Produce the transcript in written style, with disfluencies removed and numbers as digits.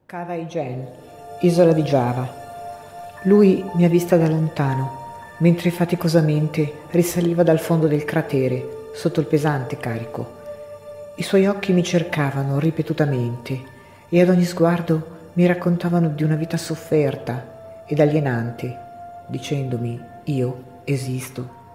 Kawaii-Jen, isola di Giava. Lui mi ha vista da lontano, mentre faticosamente risaliva dal fondo del cratere sotto il pesante carico. I suoi occhi mi cercavano ripetutamente e ad ogni sguardo mi raccontavano di una vita sofferta ed alienante, dicendomi io esisto.